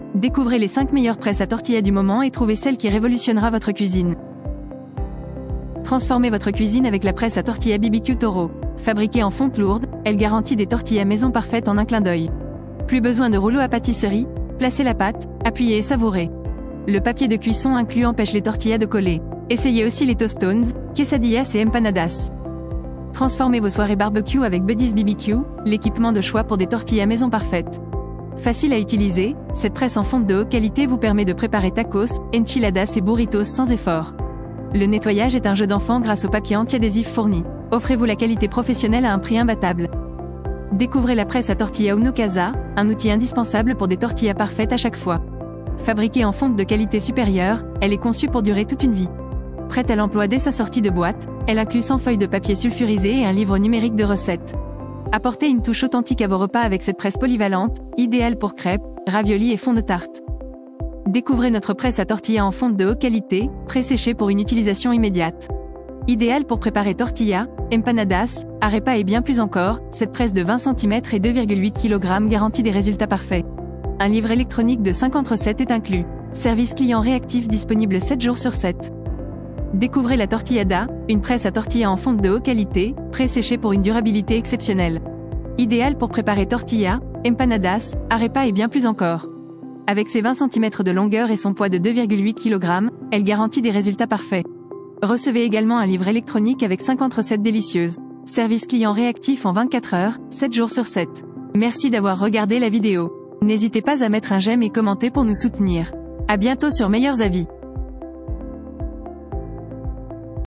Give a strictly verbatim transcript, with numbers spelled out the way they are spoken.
Découvrez les cinq meilleures presses à tortilla du moment et trouvez celle qui révolutionnera votre cuisine. Transformez votre cuisine avec la presse à tortilla B B Q Toro. Fabriquée en fonte lourde, elle garantit des tortillas maison parfaites en un clin d'œil. Plus besoin de rouleau à pâtisserie, placez la pâte, appuyez et savourez. Le papier de cuisson inclus empêche les tortillas de coller. Essayez aussi les tostones, quesadillas et empanadas. Transformez vos soirées barbecue avec Buddies B B Q, l'équipement de choix pour des tortillas maison parfaites. Facile à utiliser, cette presse en fonte de haute qualité vous permet de préparer tacos, enchiladas et burritos sans effort. Le nettoyage est un jeu d'enfant grâce au papier anti-adhésif fourni. Offrez-vous la qualité professionnelle à un prix imbattable. Découvrez la presse à tortilla Uno Casa, un outil indispensable pour des tortillas parfaites à chaque fois. Fabriquée en fonte de qualité supérieure, elle est conçue pour durer toute une vie. Prête à l'emploi dès sa sortie de boîte, elle inclut cent feuilles de papier sulfurisé et un livre numérique de recettes. Apportez une touche authentique à vos repas avec cette presse polyvalente, idéale pour crêpes, raviolis et fonds de tarte. Découvrez notre presse à tortilla en fonte de haute qualité, pré-séchée pour une utilisation immédiate. Idéale pour préparer tortillas, empanadas, arepas et bien plus encore, cette presse de vingt centimètres et deux virgule huit kilogrammes garantit des résultats parfaits. Un livre électronique de cinquante recettes est inclus. Service client réactif disponible sept jours sur sept. Découvrez la Tortillada, une presse à tortilla en fonte de haute qualité, pré-séchée pour une durabilité exceptionnelle. Idéale pour préparer tortillas, empanadas, arepas et bien plus encore. Avec ses vingt centimètres de longueur et son poids de deux virgule huit kilogrammes, elle garantit des résultats parfaits. Recevez également un livre électronique avec cinquante recettes délicieuses. Service client réactif en vingt-quatre heures, sept jours sur sept. Merci d'avoir regardé la vidéo. N'hésitez pas à mettre un j'aime et commenter pour nous soutenir. À bientôt sur Meilleurs Avis.